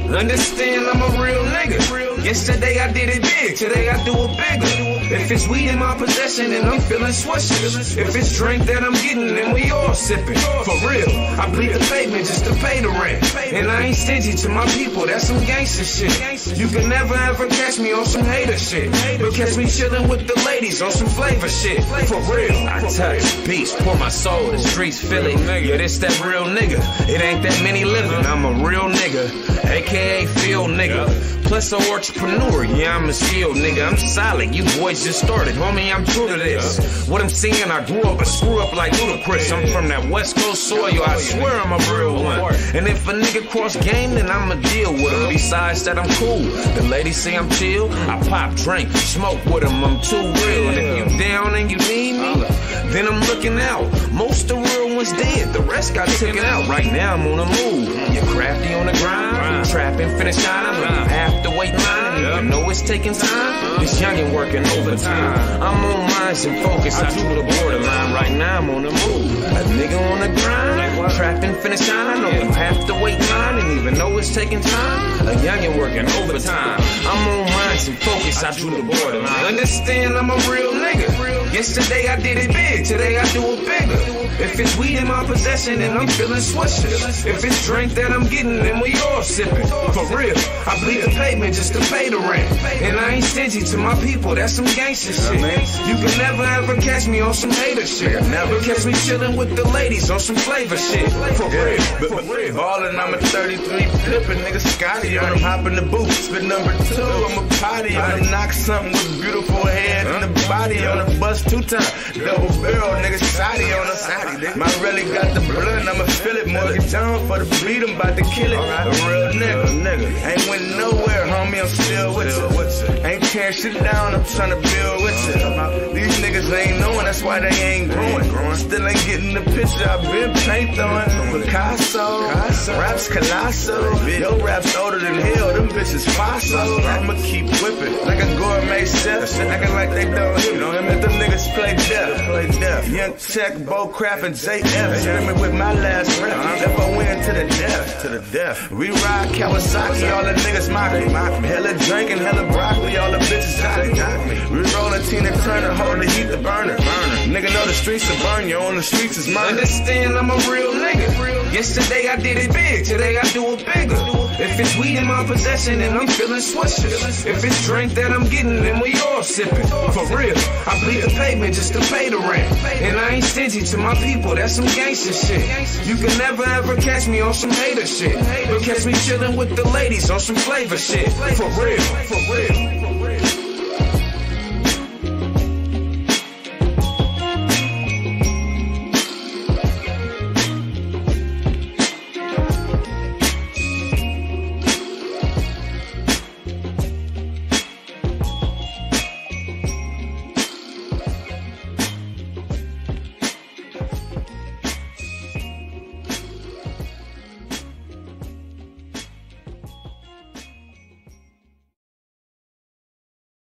Understand I'm a real nigga. Yesterday I did it big, today I do it bigger. If it's weed in my possession, then I'm feeling swishes. If it's drink that I'm getting, then we all sipping. For real, I bleed the pavement just to pay the rent. And I ain't stingy to my people, that's some gangster shit. You can never ever catch me on some hater shit, but catch me chillin' with the ladies on some flavor shit. For real, I touch beats, pour my soul, the streets feel it. Yeah, this that real nigga. It ain't that many living, I'm a real nigga, aka field nigga. Plus a entrepreneur, yeah, I'm a skilled nigga. I'm solid, you boys just started, homie, I'm true to this. What I'm seeing, I grew up a screw up like Ludacris. I'm from that West Coast soil, I swear I'm a real one. And if a nigga cross game, then I'ma deal with him. Besides that, I'm cool. The ladies say I'm chill, I pop, drink, smoke with them, I'm too real. And if you down and you need me, then I'm looking out. Most of the real ones dead, the rest got taken out. Right now I'm on the move. You're crafty on the grind, trapping, finish shining. Half the wait line, and even though it's taking time, this youngin' working overtime. I'm on minds and focus, I do the borderline. Right now I'm on the move. A nigga on the grind, trapping, finish shining. I know you have to wait line, and even though it's taking time, a youngin' working overtime. I'm on minds and focus, I do the borderline. Understand I'm a real nigga. Yesterday I did it big, today I do it bigger. If it's weed in my possession, then I'm feeling swishes. If it's drink that I'm getting, then we all sipping. For real, I bleed the pavement just to pay the rent. And I ain't stingy to my people, that's some gangster shit. You can never ever catch me on some hater shit. Never catch me chillin' with the ladies on some flavor shit. For real. Ballin', I'm a 33 flippin', nigga Scotty on him, hop in the booth. Spit number 2, I'm a potty. I knock something with beautiful head and the body on the bus 2 times. Double barrel, nigga Shotty on us. My really got the blood, I'ma feel it. Mortgage on for the beat, I'm about to kill it. A real nigga. Ain't went nowhere, homie, I'm still with you. Ain't tearing shit down, I'm trying to build with you. These niggas ain't knowing, that's why they ain't growing. Still ain't getting the picture, I've been paint throwing. Picasso, raps colossal. Yo, raps older than hell, them bitches fossil. I'ma keep whipping like a gourmet chef. Acting like they don't hear me. Let them niggas play deaf. Young Tech, Bo Craft, and JF. Screaming with my last rep. If I win to the death. We ride Kawasaki, all the niggas mock me. Hella drinking, hella broccoli, all the bitches jock me. We rollin' Tina Turner, hold the heat the burner. Nigga know the streets will burn you, on the streets is mine. Understand I'm a real nigga. Yesterday I did it big, today I do it bigger. If it's weed in my possession, then I'm feeling swishes. If it's drink that I'm getting, then we all sipping. For real, I bleed the pavement just to pay the rent. And I ain't stingy to my people, that's some gangster shit. You can never ever catch me on some hater shit, but catch me chillin' with the ladies on some flavor shit. For real.